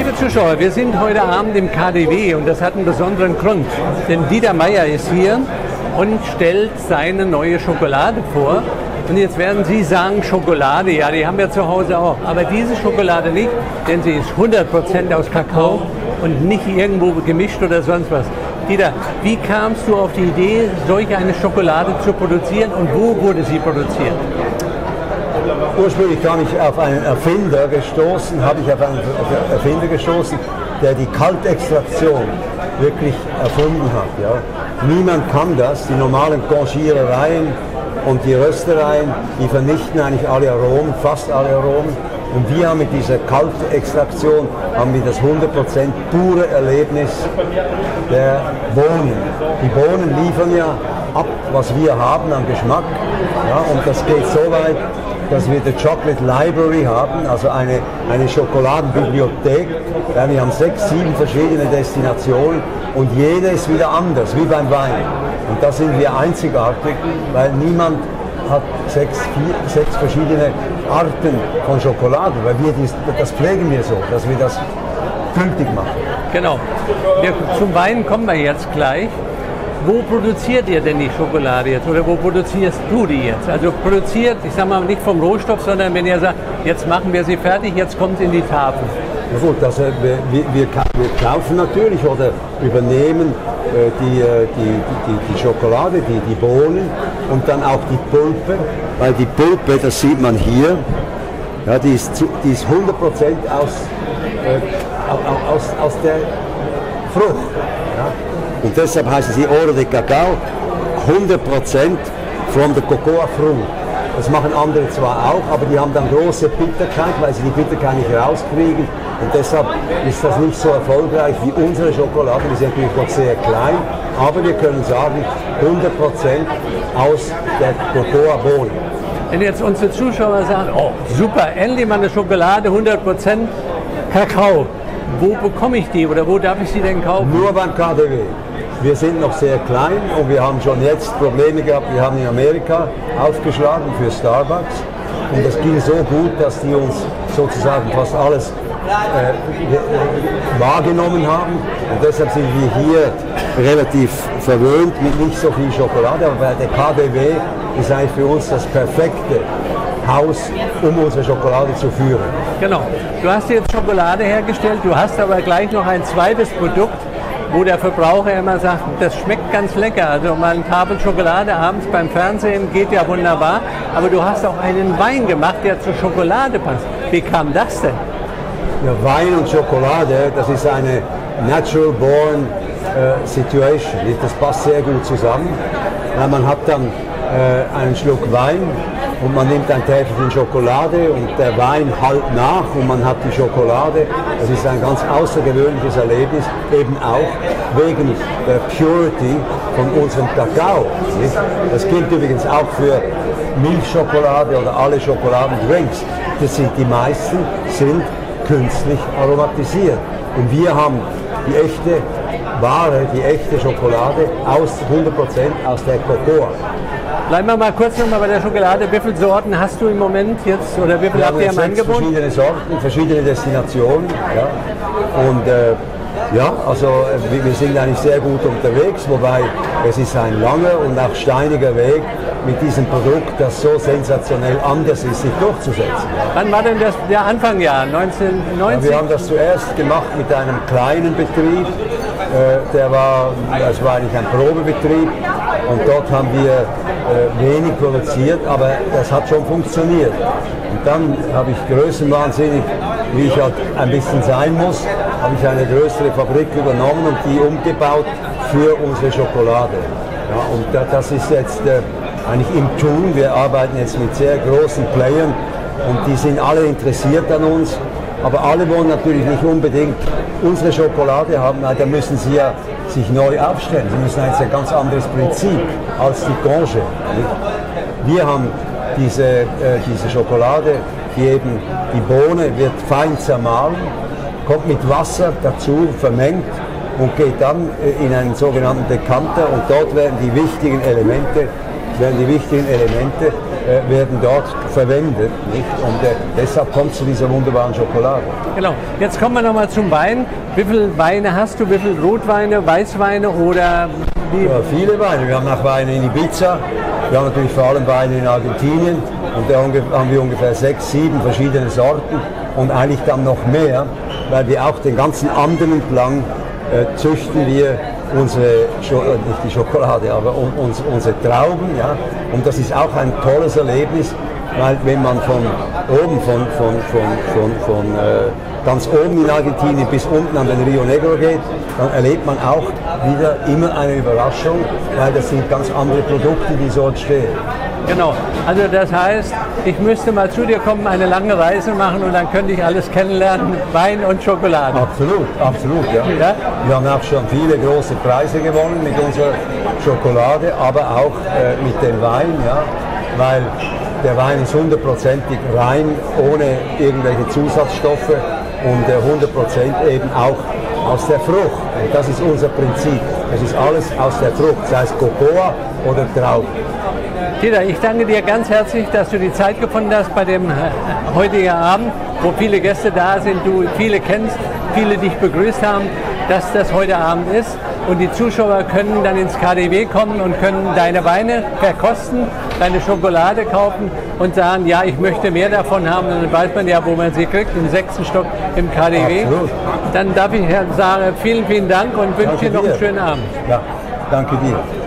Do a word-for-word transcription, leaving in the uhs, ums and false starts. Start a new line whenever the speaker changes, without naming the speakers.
Liebe Zuschauer, wir sind heute Abend im K D W und das hat einen besonderen Grund. Denn Dieter Meier ist hier und stellt seine neue Schokolade vor. Und jetzt werden Sie sagen, Schokolade, ja, die haben wir zu Hause auch. Aber diese Schokolade nicht, denn sie ist hundert Prozent aus Kakao und nicht irgendwo gemischt oder sonst was. Dieter, wie kamst du auf die Idee, solch eine Schokolade zu produzieren und wo wurde sie produziert?
Ursprünglich kam ich auf einen Erfinder gestoßen, habe ich auf einen Erfinder gestoßen, der die Kaltextraktion wirklich erfunden hat. Ja. Niemand kann das, die normalen Conchierereien und die Röstereien, die vernichten eigentlich alle Aromen, fast alle Aromen. Und wir haben mit dieser Kaltextraktion haben wir das hundert Prozent pure Erlebnis der Bohnen. Die Bohnen liefern ja ab, was wir haben an Geschmack. Ja, und das geht so weit, dass wir die Chocolate Library haben, also eine, eine Schokoladenbibliothek. Ja, wir haben sechs, sieben verschiedene Destinationen und jede ist wieder anders, wie beim Wein. Und da sind wir einzigartig, weil niemand hat sechs, vier, sechs verschiedene Arten von Schokolade, weil wir dies, das pflegen wir so, dass wir das gültig machen.
Genau. Wir, zum Wein kommen wir jetzt gleich. Wo produziert ihr denn die Schokolade jetzt oder wo produzierst du die jetzt? Also produziert, ich sage mal nicht vom Rohstoff, sondern wenn ihr sagt, jetzt machen wir sie fertig, jetzt kommt es in die Tafel.
Ja gut, also wir, wir, wir kaufen natürlich oder übernehmen äh, die, die, die, die Schokolade, die, die Bohnen und dann auch die Pulpe, weil die Pulpe, das sieht man hier, ja, die, ist zu, die ist hundert Prozent aus, äh, aus, aus der Frucht. Ja. Und deshalb heißen sie Oro de Cacao, hundert Prozent from the Cocoa Fruit. Das machen andere zwar auch, aber die haben dann große Bitterkeit, weil sie die Bitterkeit nicht rauskriegen. Und deshalb ist das nicht so erfolgreich wie unsere Schokolade. Die ist natürlich noch sehr klein, aber wir können sagen, hundert Prozent aus der Cocoa-Bohne.
Wenn jetzt unsere Zuschauer sagen, oh super, endlich mal eine Schokolade, hundert Prozent Kakao. Wo bekomme ich die oder wo darf ich sie denn kaufen?
Nur beim K D W. Wir sind noch sehr klein und wir haben schon jetzt Probleme gehabt. Wir haben in Amerika aufgeschlagen für Starbucks und das ging so gut, dass die uns sozusagen fast alles äh, wahrgenommen haben und deshalb sind wir hier relativ verwöhnt mit nicht so viel Schokolade, aber der K D W ist eigentlich für uns das perfekte Haus, um unsere Schokolade zu führen.
Genau. Du hast jetzt Schokolade hergestellt, du hast aber gleich noch ein zweites Produkt, wo der Verbraucher immer sagt, das schmeckt ganz lecker. Also mal eine Tafel Schokolade abends beim Fernsehen geht ja wunderbar, aber du hast auch einen Wein gemacht, der zur Schokolade passt. Wie kam das denn?
Ja, Wein und Schokolade, das ist eine natural born äh, situation. Das passt sehr gut zusammen. Ja, man hat dann äh, einen Schluck Wein und man nimmt ein Täfelchen Schokolade und der Wein hallt nach und man hat die Schokolade. Das ist ein ganz außergewöhnliches Erlebnis, eben auch wegen der Purity von unserem Kakao. Nicht? Das gilt übrigens auch für Milchschokolade oder alle Schokoladendrinks. Das sind, die meisten sind künstlich aromatisiert. Und wir haben die echte Ware, die echte Schokolade aus hundert Prozent aus der Cocoa.
Bleiben wir mal kurz noch mal bei der Schokolade. Wie viele Sorten hast du im Moment jetzt oder wie viele habt ihr im Angebot?
Verschiedene Sorten, verschiedene Destinationen. Ja. Und äh, ja, also wir, wir sind eigentlich sehr gut unterwegs, wobei es ist ein langer und auch steiniger Weg mit diesem Produkt, das so sensationell anders ist, sich durchzusetzen.
Wann war denn das der Anfangjahr? neunzehnhundertneunzig?
Ja, wir haben das zuerst gemacht mit einem kleinen Betrieb. Äh, der war, das war eigentlich ein Probebetrieb und dort haben wir äh, wenig produziert, aber das hat schon funktioniert. Und dann habe ich größenwahnsinnig, wie ich halt ein bisschen sein muss, habe ich eine größere Fabrik übernommen und die umgebaut für unsere Schokolade. Ja, und das ist jetzt äh, eigentlich im Tun. Wir arbeiten jetzt mit sehr großen Playern und die sind alle interessiert an uns. Aber alle wollen natürlich nicht unbedingt unsere Schokolade haben, weil da müssen sie ja sich neu aufstellen. Sie müssen ein ganz anderes Prinzip als die Conche. Wir haben diese, äh, diese Schokolade, die eben, die Bohne wird fein zermahlen, kommt mit Wasser dazu, vermengt und geht dann äh, in einen sogenannten Dekanter und dort werden die wichtigen Elemente, werden die wichtigen Elemente äh, werden dort verwendet. Nicht? Und äh, deshalb kommt es zu dieser wunderbaren Schokolade.
Genau. Jetzt kommen wir nochmal zum Wein. Wie viele Weine hast du? Wie viele Rotweine, Weißweine oder wie?
Ja, viele Weine. Wir haben auch Weine in Ibiza. Wir haben natürlich vor allem Weine in Argentinien. Und da haben wir ungefähr sechs, sieben verschiedene Sorten. Und eigentlich dann noch mehr, weil wir auch den ganzen Anden entlang äh, züchten wir unsere, Scho äh, nicht die Schokolade, aber un uns, unsere Trauben. Ja? Und das ist auch ein tolles Erlebnis, weil wenn man von oben, von, von, von, von, von äh, ganz oben in Argentinien bis unten an den Rio Negro geht, dann erlebt man auch wieder immer eine Überraschung, weil das sind ganz andere Produkte, die dort stehen.
Genau, also das heißt, ich müsste mal zu dir kommen, eine lange Reise machen und dann könnte ich alles kennenlernen, Wein und Schokolade.
Absolut, absolut, ja. ja. Wir haben auch schon viele große Preise gewonnen mit unserer Schokolade, aber auch äh, mit dem Wein, ja, weil der Wein ist hundertprozentig rein, ohne irgendwelche Zusatzstoffe und äh, hundert Prozent eben auch aus der Frucht. Und das ist unser Prinzip. Das ist alles aus der Frucht, sei es Cocoa oder Trauben.
Dieter, ich danke dir ganz herzlich, dass du die Zeit gefunden hast bei dem heutigen Abend, wo viele Gäste da sind, du viele kennst, viele dich begrüßt haben, dass das heute Abend ist. Und die Zuschauer können dann ins K D W kommen und können deine Weine verkosten, deine Schokolade kaufen und sagen, ja, ich möchte mehr davon haben. Und dann weiß man ja, wo man sie kriegt, im sechsten Stock im K D W.
Absolut.
Dann darf ich sagen, vielen, vielen Dank und wünsche dir noch einen schönen Abend.
Ja, danke dir.